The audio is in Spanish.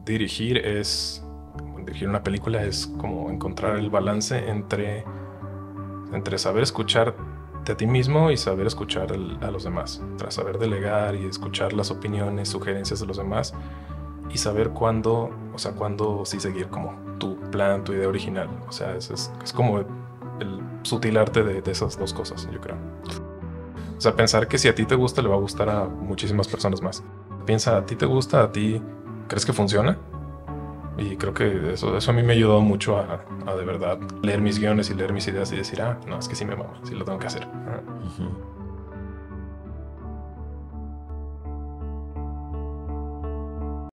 dirigir una película es como encontrar el balance entre saber escucharte a ti mismo y saber escuchar a los demás. Tras saber delegar y escuchar las opiniones, sugerencias de los demás y saber cuándo sí seguir como tu plan, tu idea original. O sea, es como el sutil arte de esas dos cosas, yo creo. O sea, pensar que si a ti te gusta, le va a gustar a muchísimas personas más. Piensa, a ti te gusta, a ti crees que funciona. Y creo que eso a mí me ayudó mucho a de verdad leer mis guiones y leer mis ideas y decir, no, es que sí me mama, sí lo tengo que hacer. Ujú.